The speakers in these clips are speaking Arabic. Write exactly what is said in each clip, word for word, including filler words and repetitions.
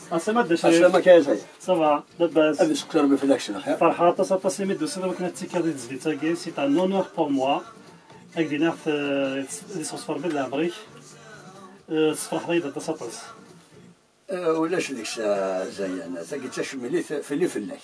اسما شريف اسما كايزاي صافا لاباس ابي سكر بفلاكشن اخي فرحه تصا سيمي دو سيدا كنا تيكادي تزدي تاكي سي ان اونور بور موا هاك دينا في لي صوصفور بلا عبريك صفرح ضيضه تصاطس ولاش ديك الساعه زينا تاكي تشملي في اللي فلاك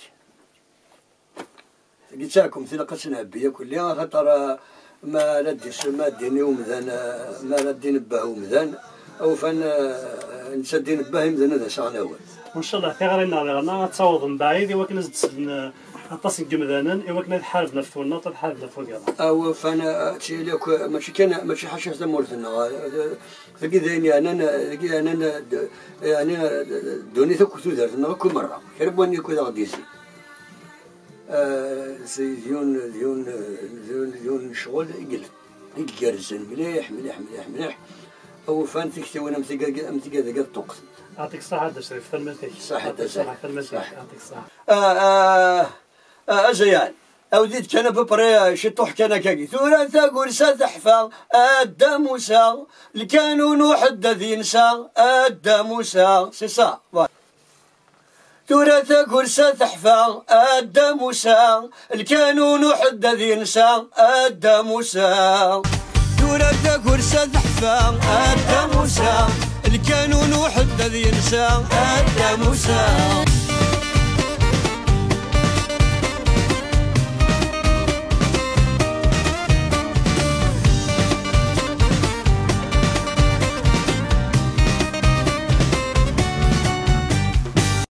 تاكي تاكم تلقى نعبيه كلها خاطر ما رديش ما ديني ومذان ما ردين باه ومذان او فان نسدين باه مذان هذا شغل وان شاء الله في غيرنا غيرنا تصاوض من بعيد ايوا كنا نزيد نطاس نقمذانا ايوا كنا نحاربنا في فولنا تحاربنا في الكرا او فانا تشيلك ماشي كان ماشي حاجه تاع مورثنا ثقي ذيني انا ثقي انا يعني دوني ثك تودرتنا كل مره كربوني كذا غادي يزيد سي ديون ديون ديون ديون شغل يقلب يقرزن مليح مليح مليح مليح او فان تكتي وانا متيقا متيقا ذاك الطقس يعطيك الصحة دا شريف تلمتك صحة الصحة تلمتك يعطيك الصحة اه اه زيان اوديت كان ببري شي طوح كان كاكي ثورا ثاقول تحفظ ادا موسى الكانون وحد ينسى ادا موسى سي سا ثورة كرسة تحفظ أدى موسى الكانون وحد ينسى أدى موسى ثورة كرسة تحفظ أدى موسى الكانون وحد ينسى أدى موسى